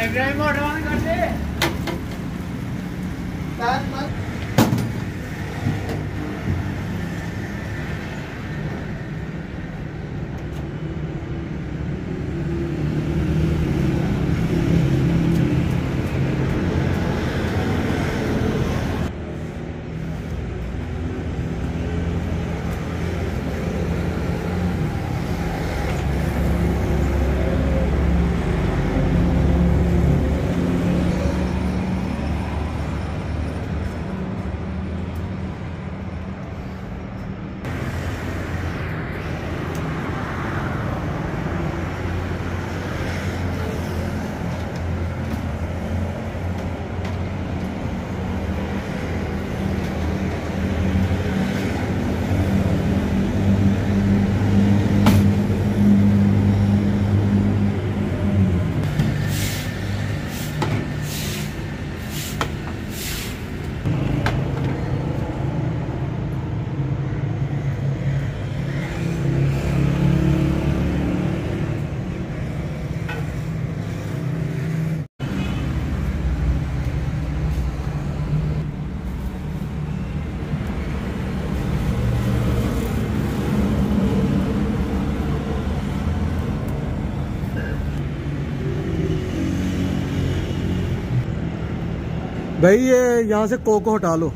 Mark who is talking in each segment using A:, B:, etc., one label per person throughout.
A: Drive mode on कर दे।
B: भाई ये यहाँ से कोक हटा लो,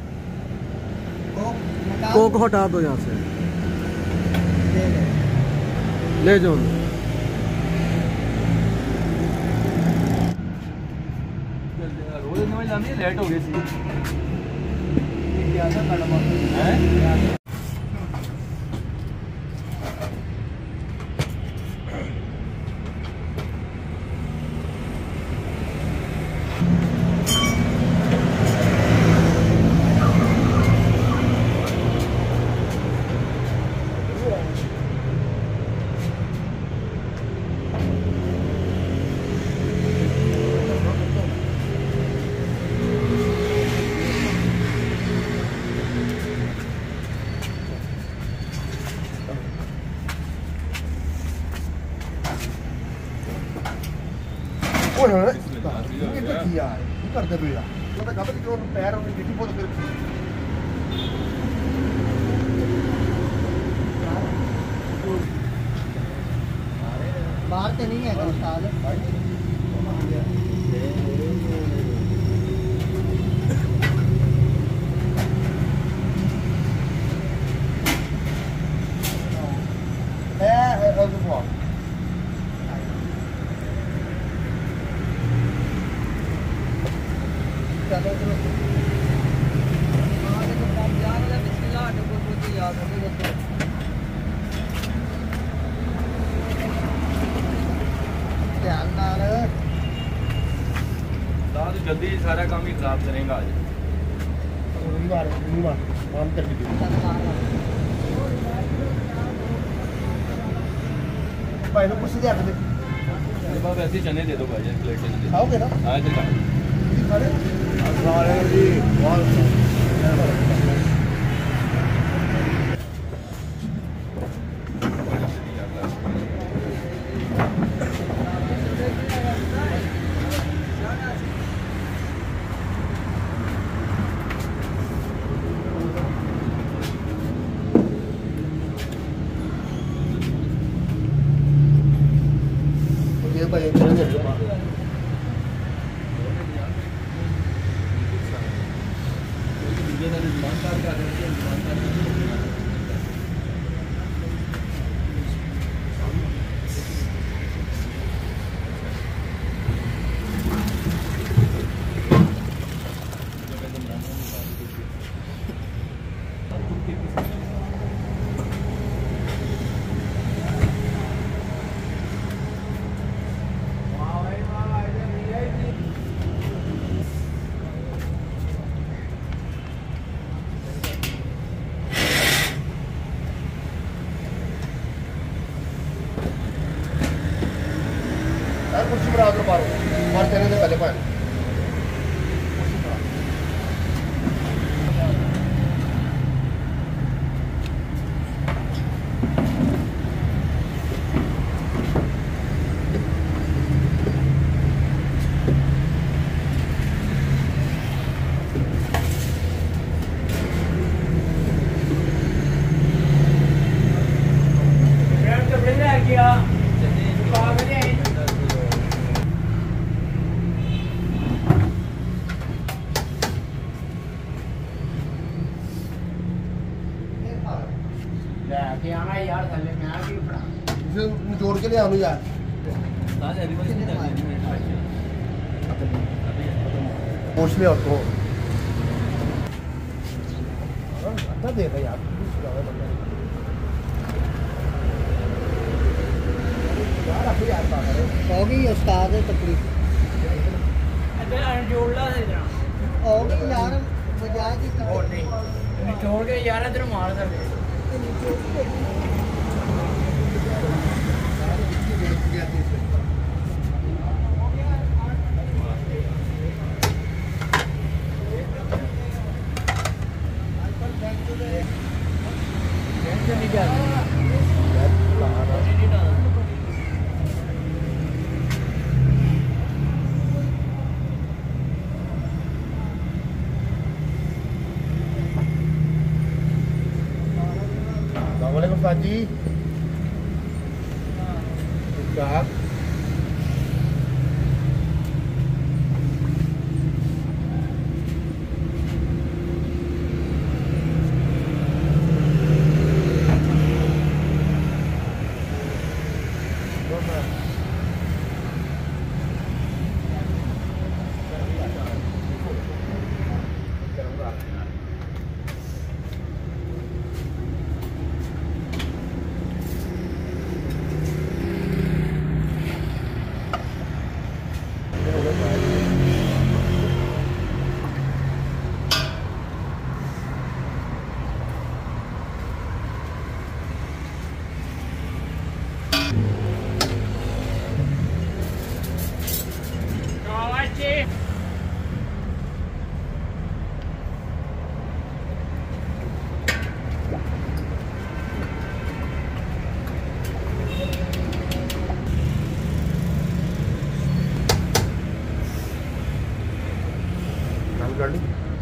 B: कोक हटा दो यहाँ से, ले जाओ।
A: लेट हो गई थी।
C: करते भैया तो कब तक जो पैर और गिट्टी बहुत फिर बाहर तो नहीं है उस्ताद
A: जल्दी सारा काम ही खराब करेगा आज।
C: काम कर भाई को कुछ दे दे
A: वैसे ही चने दे दो भाई, प्लेट चने
C: खाओगे ना?
A: हाँ इधर
C: भाई कुर्सी पर आकर मारो मार देने से पहले पाए इसे निचोड़ के ले आनो यार
A: ताज एनिमल से चल रही है
C: पूछ ले और को अच्छा देख यार
D: हो गई उस्ताद तकलीफ
E: जोड़ला से इधर
D: हो गई यार बजाय की
E: और नहीं निचोड़ के यार इधर मार कर नहीं जा
C: Assalamualaikum Pak Haji. Ustaz. कर ली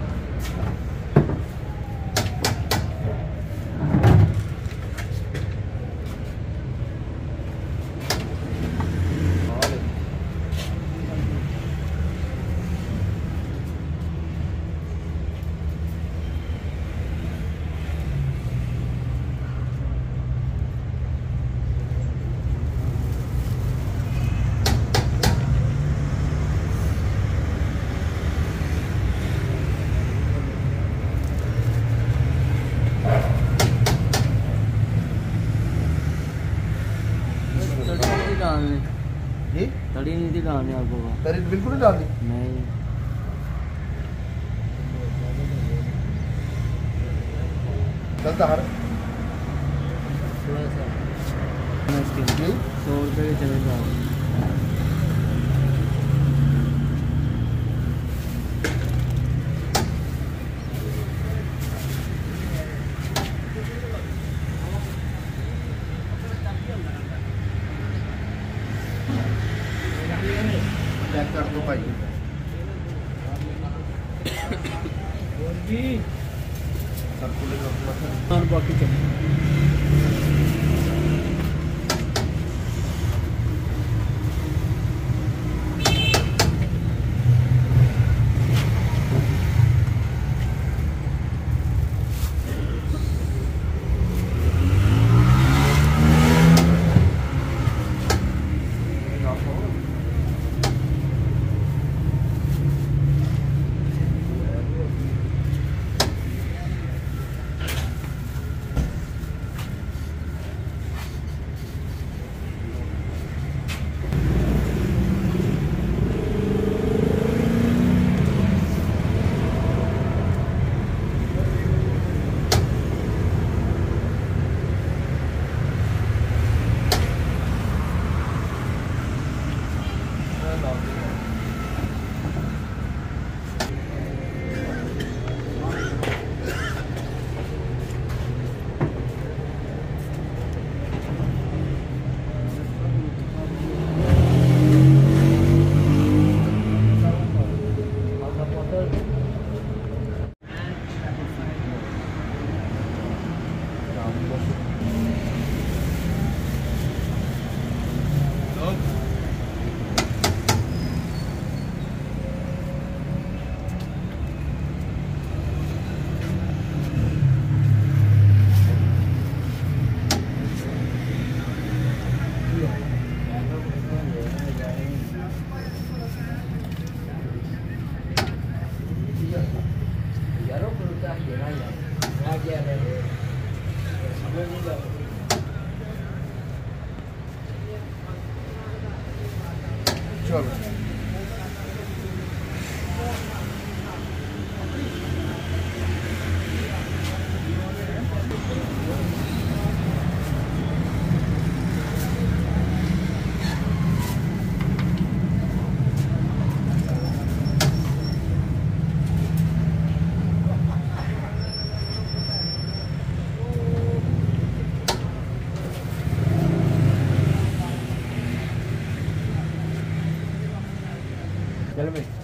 C: जी
D: तड़ी नहीं थी डालने आपको
C: तरी बिल्कुल नहीं डालनी
D: नहीं
C: चलता हर
D: थोड़ा सा
C: जी
D: 100 रुपये के चले जाओ
C: चेक कर दो भाई
D: और बाकी चले
C: कर चल भाई